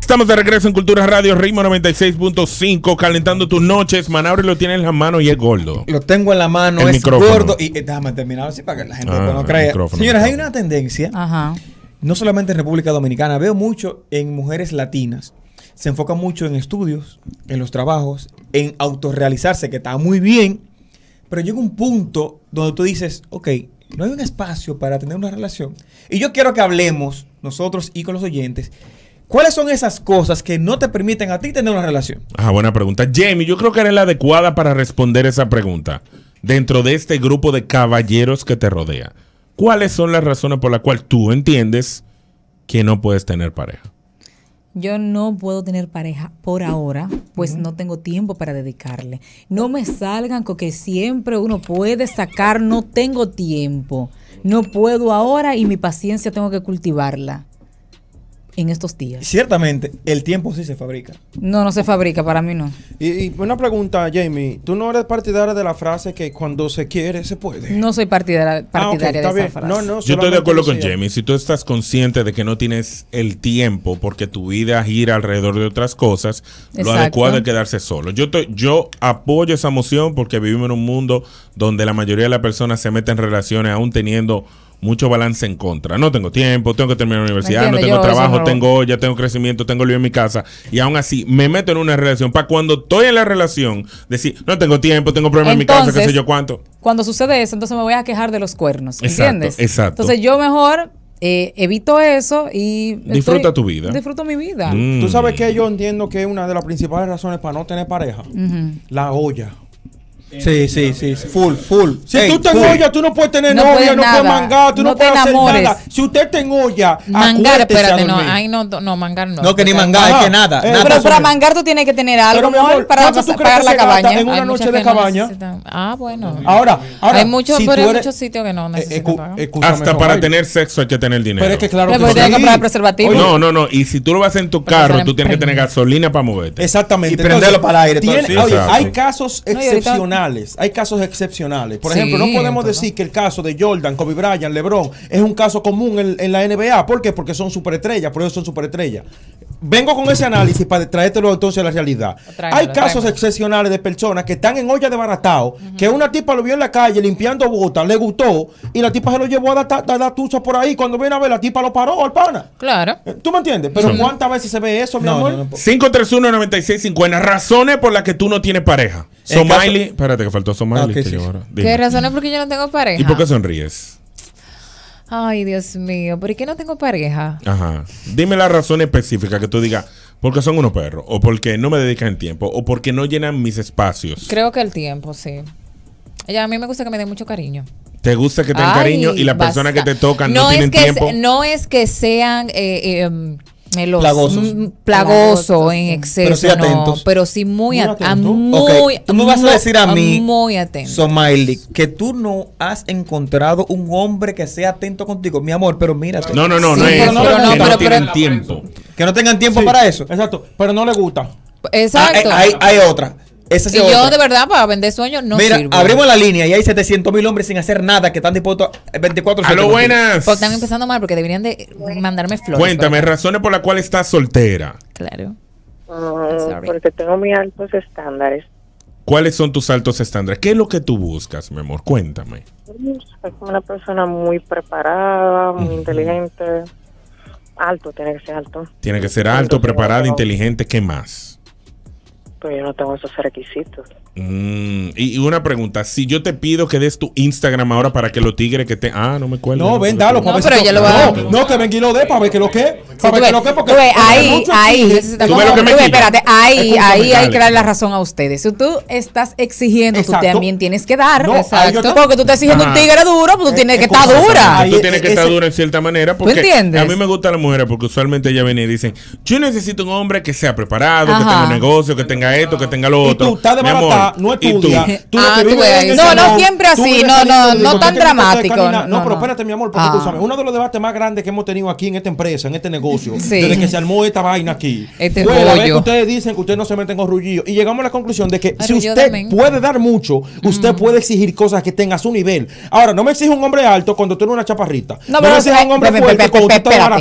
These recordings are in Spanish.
Estamos de regreso en Cultura Radio, Ritmo 96.5, calentando tus noches. Manaure lo tiene en las manos y es gordo. Lo tengo en la mano, el es micrófono. gordo. Y déjame terminar así para que la gente no crea. Señores, hay una tendencia, no solamente en República Dominicana, veo mucho en mujeres latinas. Se enfoca mucho en estudios, en los trabajos, en autorrealizarse, que está muy bien. Pero llega un punto donde tú dices, ok, no hay un espacio para tener una relación. Y yo quiero que hablemos, nosotros y con los oyentes, ¿cuáles son esas cosas que no te permiten a ti tener una relación? Buena pregunta. Jamie, yo creo que eres la adecuada para responder esa pregunta. Dentro de este grupo de caballeros que te rodea, ¿cuáles son las razones por las cuales tú entiendes que no puedes tener pareja? Yo no puedo tener pareja por ahora, pues no tengo tiempo para dedicarle. No me salgan con que siempre uno puede sacar, no tengo tiempo. No puedo ahora y mi paciencia tengo que cultivarla en estos días. Ciertamente, el tiempo sí se fabrica. No se fabrica, para mí no. Y una pregunta, Jamie, ¿tú no eres partidaria de la frase que cuando se quiere, se puede? No soy partidaria okay, de esa bien. frase. Yo estoy de acuerdo con Jamie. Si tú estás consciente de que no tienes el tiempo porque tu vida gira alrededor de otras cosas, lo adecuado es quedarse solo. Yo apoyo esa moción porque vivimos en un mundo donde la mayoría de las personas se meten en relaciones aún teniendo mucho balance en contra. No tengo tiempo, tengo que terminar la universidad, no tengo trabajo, tengo olla, tengo crecimiento, tengo lío en mi casa. Y aún así me meto en una relación para cuando estoy en la relación decir, no tengo tiempo, tengo problemas en mi casa, qué sé yo cuánto. Cuando sucede eso, entonces me voy a quejar de los cuernos, ¿entiendes? Exacto. Entonces yo mejor evito eso y disfruta tu vida. Disfruto mi vida. Tú sabes que yo entiendo que es una de las principales razones para no tener pareja. La olla. Sí. Full. Si tú te olla, tú no puedes tener novia, no puedes mangar, tú no puedes hacer nada. Si usted te olla, mangar, espérate, no, mangar no. No, que ni mangar, es que nada. Pero para mangar tú tienes que tener algo, amor, para pagar la cabaña. En una noche de cabaña. Bueno. Ahora, hay muchos sitios que no necesitan pagar. Hasta para tener sexo hay que tener dinero. Pero es que claro que tienes que comprar preservativo. No. Y si tú lo vas a hacer en tu carro, tú tienes que tener gasolina para moverte. Exactamente. Y prenderlo para el aire. Oye, hay casos excepcionales. Hay casos excepcionales. Por ejemplo, no podemos decir que el caso de Jordan, Kobe Bryant, LeBron es un caso común en la NBA. ¿Por qué? Porque son superestrellas. Por eso son superestrellas. Vengo con ese análisis para traértelo entonces a la realidad. Hay casos excepcionales de personas que están en olla de baratao, que una tipa lo vio en la calle limpiando botas, le gustó, y la tipa se lo llevó a dar tucha por ahí. Cuando viene a ver, la tipa lo paró al pana. Claro. ¿Tú me entiendes? Pero ¿cuántas veces se ve eso, mi amor? 531-9650. Razones por las que tú no tienes pareja. Somaili. Espérate que faltó Somaili. ¿Qué razones por qué yo no tengo pareja? ¿Y por qué sonríes? Ay, Dios mío, ¿por qué no tengo pareja? Ajá. Dime la razón específica que tú digas, porque son unos perros, o porque no me dedican el tiempo, o porque no llenan mis espacios. Creo que el tiempo, sí. A mí me gusta que me den mucho cariño. ¿Te gusta que te den cariño y las personas que te tocan no tienen tiempo? No es que sean plagoso en exceso, pero sí muy atentos. Tú me vas a decir a mí, muy atento, Somaili, que tú no has encontrado un hombre que sea atento contigo, mi amor, pero mírate. No es eso, que no tienen tiempo. Que no tengan tiempo para eso. Exacto, pero no le gusta. Exacto. Hay otra. Y yo de verdad para vender sueños no sirvo. Mira, abrimos la línea y hay 700,000 hombres sin hacer nada que están dispuestos a 24 horas. ¡Aló, buenas! Pues están empezando mal porque deberían de mandarme flores. Cuéntame, razones por las cuales estás soltera. Claro. Porque tengo muy altos estándares. ¿Cuáles son tus altos estándares? ¿Qué es lo que tú buscas, mi amor? Cuéntame. Soy como una persona muy preparada, muy inteligente. Alto, tiene que ser alto. Tiene que ser alto, preparada, inteligente. ¿Qué más? Pues yo no tengo esos requisitos. Y una pregunta, si yo te pido que des tu Instagram ahora para que los tigres que te... no me cuelgo. No, ven, dalo. No, pero yo lo voy a... No, que ven y lo dé para ver que lo que... Para ver que lo que... Porque espérate, ahí hay que darle la razón a ustedes. Si tú estás exigiendo, tú también tienes que dar. Exacto. Porque tú estás exigiendo un tigre duro, pues tú tienes que estar dura. Tú tienes que estar dura en cierta manera. ¿Tú entiendes? A mí me gustan las mujeres porque usualmente ellas vienen y dicen, yo necesito un hombre que sea preparado, que tenga un negocio, que tenga esto, que tenga lo otro. Y tú estás de barata, no estudia. No siempre así, no tan dramático. No, pero espérate, mi amor, porque tú sabes, uno de los debates más grandes que hemos tenido aquí en esta empresa, en este negocio, desde que se armó esta vaina aquí, fue la vez que ustedes dicen que ustedes no se meten con rullillo, y llegamos a la conclusión de que si usted puede dar mucho, usted puede exigir cosas que estén a su nivel. Ahora, no me exige un hombre alto cuando tú eres una chaparrita. No me exige un hombre fuerte cuando tú estás barata.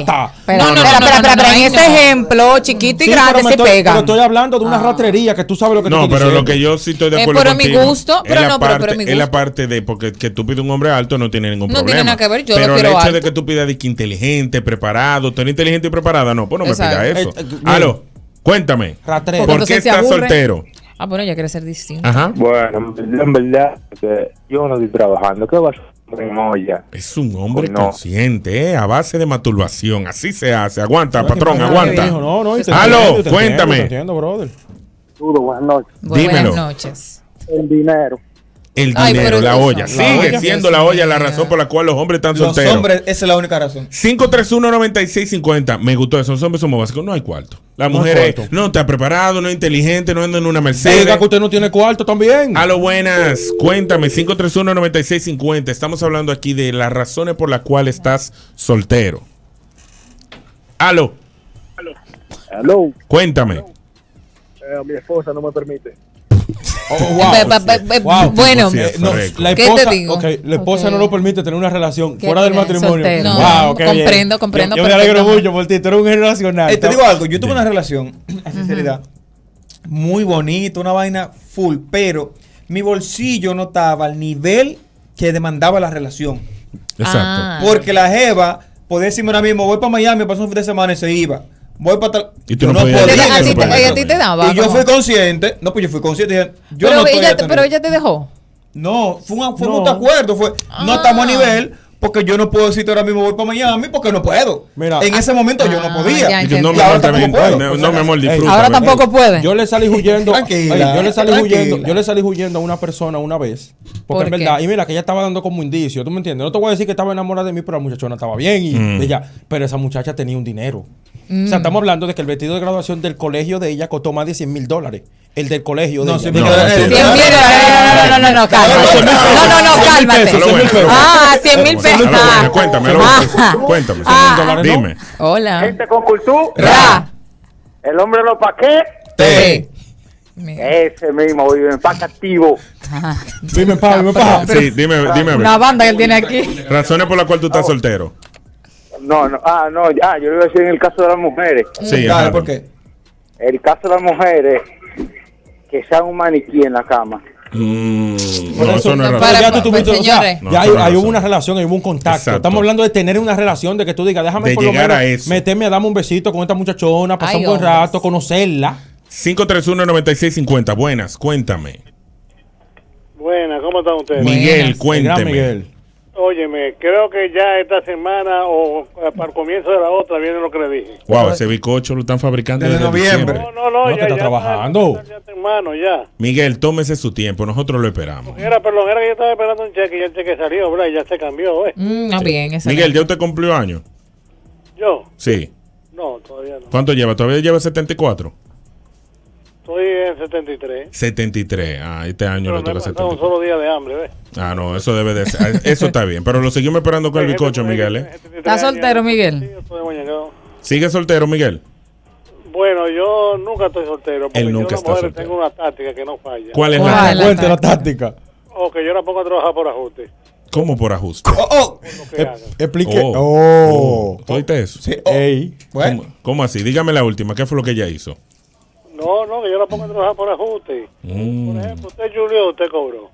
Espera, en ese ejemplo, chiquito y grande se pega. Pero estoy hablando de una ratrería que tú sabes lo que te estoy diciendo. No, pero lo que yo sí estoy de acuerdo contigo. Pero mi gusto, pero no, pero mi gusto. Es la parte de, porque que tú pides un hombre alto no tiene ningún problema. No tiene nada que ver, yo pero lo quiero alto. Pero el hecho de que tú pidas de que inteligente, preparado, tú eres inteligente y preparada, no, pues no me pidas eso. Aló, cuéntame. Ratrero. ¿Por qué estás soltero? Ah, bueno, ella quiere ser distinto. Ajá. Bueno, en verdad, que yo no estoy trabajando. ¿Qué va a ser en olla? Es un hombre consciente, a base de masturbación. Así se hace. Aguanta, patrón, aguanta. Aló, cuéntame. Entiendo, brother. Buenas noches. Dímelo. Buenas noches. El dinero. El dinero, la olla. Sigue siendo la olla la razón por la cual los hombres están solteros. Los hombres, esa es la única razón. 531-9650. Me gustó eso. Los hombres somos básicos. No hay cuarto. La mujer no está preparado, no es inteligente, no anda en una Mercedes. Diga que usted no tiene cuarto también. A lo buenas. Cuéntame. 531-9650. Estamos hablando aquí de las razones por las cuales estás soltero. Aló. Aló. Cuéntame. Mi esposa no me permite. Bueno, la esposa no lo permite tener una relación fuera del matrimonio. Comprendo. Yo me alegro mucho por ti, tú eres un generacional. Te digo algo, yo tuve una relación, a sinceridad, muy bonita, una vaina full, pero mi bolsillo no estaba al nivel que demandaba la relación. Exacto. Porque la jeva podía decirme ahora mismo, voy para Miami, paso un fin de semana y se iba. Voy para tal. Y tú no podías. A ti te daba. Y yo fui consciente. No, pues yo fui consciente. Dije, yo pero, no pero ella te dejó. No, fue un mutuo acuerdo. No estamos a nivel. Porque yo no puedo decirte ahora mismo voy para Miami porque no puedo. Mira, en ese momento yo no podía. No, mi amor, disfruta. Ahora tampoco puede. Yo le salí huyendo. Yo le salí huyendo a una persona una vez. Porque en verdad, y mira que ella estaba dando como indicio. ¿Tú me entiendes? No te voy a decir que estaba enamorada de mí, pero la muchachona estaba bien. Y ella, pero esa muchacha tenía un dinero. O sea, estamos hablando de que el vestido de graduación del colegio de ella costó más de $100,000. El del colegio de ella. No, cálmate. No, cálmate. 100,000 pesos. Cuéntame. Dime. Hola. Gente con cultura. El hombre de los paquetes. Ese mismo, vive en paca activo. Dime pa. Sí, dime. Una banda que él tiene aquí. Razones por las cuales tú estás soltero. No, yo iba a decir en el caso de las mujeres. Sí, ¿por qué? El caso de las mujeres que sean un maniquí en la cama. No, eso no es razón. Ya tú tuviste, hay una relación, hay un contacto. Exacto. Estamos hablando de tener una relación, de que tú digas, déjame de por lo menos meterme a darme un besito con esta muchachona, pasar un buen rato, conocerla. 531-9650. Buenas, cuéntame. Buenas, ¿cómo están ustedes? Miguel, cuénteme. Óyeme, creo que ya esta semana o para el comienzo de la otra viene lo que le dije. Wow, ese bizcocho lo están fabricando desde noviembre. No, ya está trabajando. Ya. Miguel, tómese su tiempo, nosotros lo esperamos. Era que yo estaba esperando un cheque y el cheque salió, ¿verdad? Y ya se cambió, Bien, Miguel, ¿ya usted cumplió años? ¿Yo? Sí. No, todavía no. ¿Cuánto lleva? ¿Todavía lleva 74? Estoy en 73. 73. Este año le toca 73. Un solo día de hambre, ¿ves? No, eso debe de ser. Eso está bien. Pero lo seguimos esperando con el bizcocho, Miguel, ¿Estás soltero, Miguel? Sí, estoy mañana. ¿Sigue soltero, Miguel? Bueno, yo nunca estoy soltero. Porque Él nunca está soltero. Tengo una táctica que no falla. ¿Cuál es la táctica? Cuente la táctica. Que yo la pongo a trabajar por ajuste. ¿Cómo por ajuste? Explique. ¿Tú oíste eso? Sí. ¿Cómo así? Dígame la última. ¿Qué fue lo que ella hizo? No, que yo la pongo a trabajar por ajuste. Por ejemplo, usted Julio, usted cobró.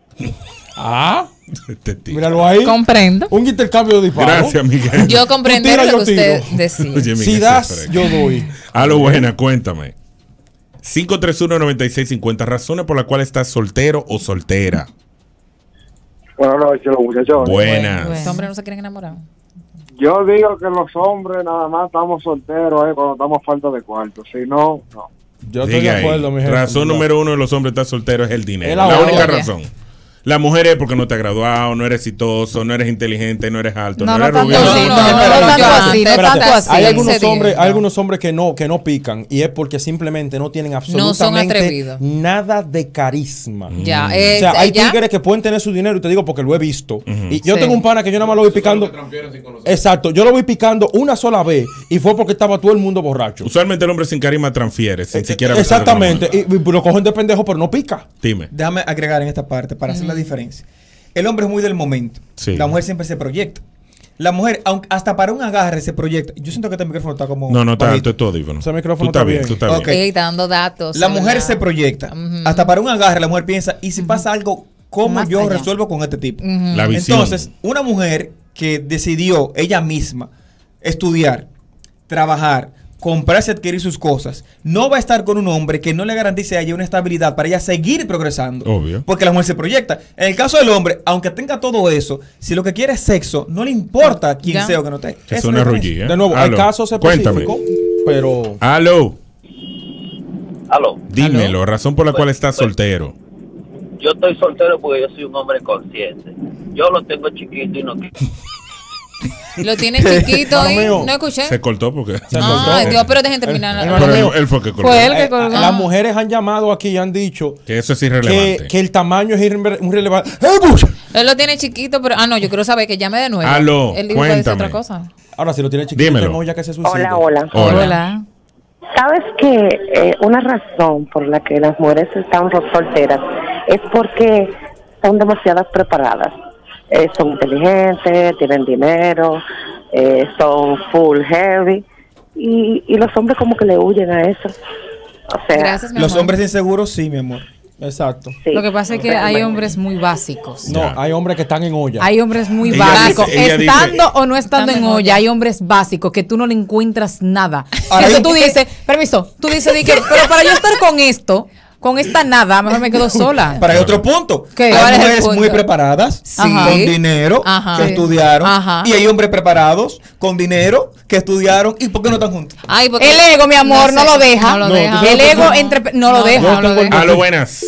Míralo ahí. Comprendo. Un intercambio de disparos. Gracias, Miguel. Yo comprendo lo que usted decía. Oye, si das, yo doy. A lo buena, cuéntame. 531-9650. Razones por las cuales estás soltero o soltera. Buenas noches, los muchachos. Buenas. Los hombres no se quieren enamorar. Yo digo que los hombres nada más estamos solteros cuando estamos falta de cuarto. Si no, no. Yo estoy de acuerdo, mi gente. Razón número uno de los hombres estar solteros es el dinero. La única razón. La mujer es porque no te has graduado, no eres exitoso, no eres inteligente, no eres alto, no eres rubio. Hay algunos hombres que no pican y es porque simplemente no tienen absolutamente nada de carisma. O sea, hay tigres que pueden tener su dinero y te digo porque lo he visto. Y yo tengo un pana que yo nada más lo voy picando. Exacto, yo lo voy picando una sola vez y fue porque estaba todo el mundo borracho. Usualmente el hombre sin carisma transfiere, sin siquiera. Exactamente, y lo cogen de pendejo pero no pica. Dime. Déjame agregar en esta parte para hacer la diferencia. El hombre es muy del momento. Sí. La mujer siempre se proyecta. La mujer, aunque hasta para un agarre se proyecta. Yo siento que este micrófono está como... No, está alto, es todo audífono. Ese micrófono está bien. Tú estás bien. Está dando datos. La mujer se proyecta. Hasta para un agarre la mujer piensa, ¿y si pasa algo, cómo más yo allá resuelvo con este tipo? La visión. Entonces, una mujer que decidió ella misma estudiar, trabajar, comprarse, adquirir sus cosas, no va a estar con un hombre que no le garantice a ella una estabilidad para ella seguir progresando. Obvio. Porque la mujer se proyecta. En el caso del hombre, aunque tenga todo eso, si lo que quiere es sexo, no le importa quién sea o que no esté. Es una rullía. De nuevo, hay casos específicos, pero... Aló. Aló. Dímelo, razón por la cual estás soltero. Yo estoy soltero porque yo soy un hombre consciente. Yo lo tengo chiquito y no quiero. Lo tiene chiquito y no escuché. Se cortó porque... Dios, pero dejen terminar. Pero él fue el que colgó. Fue él que colgó. Las mujeres han llamado aquí y han dicho... Que eso es irrelevante. Que el tamaño es irrelevante. Él lo tiene chiquito, pero... no, yo quiero saber que llame de nuevo. Aló, él dijo que decir otra cosa. Ahora, si lo tiene chiquito, dímelo. No, ya que se suicide. Hola. ¿Sabes que una razón por la que las mujeres están solteras es porque son demasiadas preparadas? Son inteligentes, tienen dinero, son full heavy y los hombres como que le huyen a eso. O sea, gracias, los hombres inseguros sí, mi amor. Exacto. Sí. Lo que pasa es que hay hombres muy básicos. No, hay hombres que están en olla. Hay hombres muy básicos. Estando o no estando en olla, hay hombres básicos que tú no le encuentras nada. Eso tú dices, permiso, tú dices, pero para yo estar con esto, con esta nada, mejor me quedo sola. Para otro punto. ¿Qué? Hay mujeres muy preparadas, con dinero, que estudiaron. Y hay hombres preparados, con dinero, que estudiaron. ¿Y por qué no están juntos? Ay, el ego, mi amor, no lo deja. El ego no lo deja. Aló, buenas.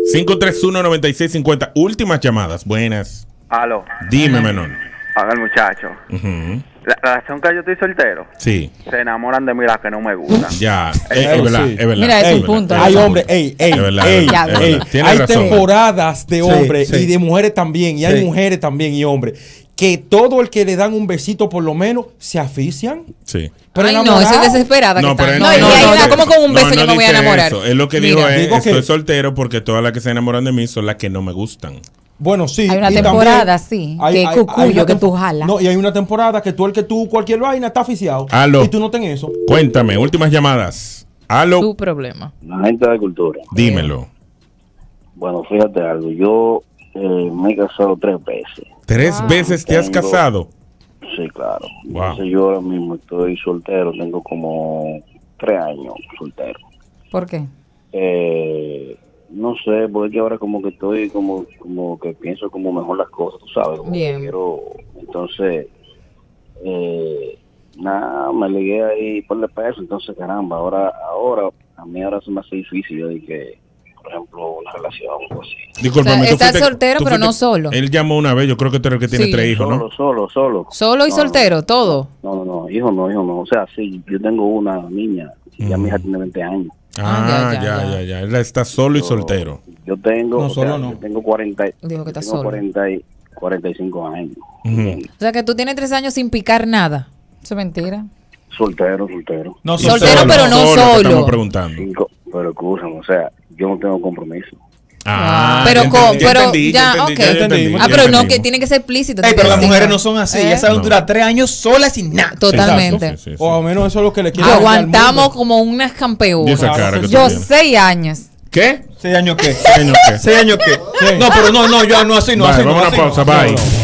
531-9650. Últimas llamadas. Buenas. Aló. Dime, menor. Haga el muchacho. La razón que yo estoy soltero. Sí. Se enamoran de mí las que no me gustan. Ya. Es verdad, es verdad. Mira, es un punto. Hay hombres, hay razón. temporadas de hombres y de mujeres también. Y hay mujeres también y hombres. Que todo el que le dan un besito por lo menos se asfixian. Sí. Pero no, eso es desesperada. No, pero ¿cómo con un beso yo me voy a enamorar? Eso. Él lo que dijo es, estoy soltero porque todas las que se enamoran de mí son las que no me gustan. Bueno, sí. Hay una temporada, sí, que cucuyo que tú jalas. No, y hay una temporada que tú cualquier vaina está aficiado. Aló. Y tú no tenés eso. Cuéntame, últimas llamadas. Aló. Tu problema. La gente de cultura. Dímelo. Bueno, fíjate algo. Yo me he casado 3 veces. ¿3 veces te has casado? Sí, claro. Wow. Entonces yo ahora mismo estoy soltero. Tengo como 3 años soltero. ¿Por qué? No sé, porque ahora como que estoy como que pienso como mejor las cosas, tú sabes, como bien. Que quiero, entonces nada, me ligué ahí por el peso, entonces caramba, ahora a mí ahora se me hace difícil de que, por ejemplo, una relación o así. Disculpa, o sea, estás soltero pero no solo. Él llamó una vez, yo creo que tú eres el que tiene 3 hijos, ¿no? Solo y soltero, todo. No, hijo no, o sea, sí, yo tengo una niña y ya mi hija tiene 20 años. Ya. Él está solo y soltero. Yo tengo, yo tengo 40, dijo que está tengo solo. 45 años. O sea que tú tienes 3 años sin picar nada. Eso es mentira. Soltero. No, soltero, pero no solo. Estamos preguntando. Pero escúchame, o sea, yo no tengo compromiso. Pero no, que tiene que ser explícito. Pero las mujeres no son así. Ya saben durar 3 años solas sin nada. Totalmente. Sí. O al menos eso es lo que le quiero. Aguantamos como unas campeonas. Yo 6 años. ¿Qué? 6 años qué. 6 años qué. 6 años qué. No, pero no, yo no así, no así. Vamos a una pausa, bye.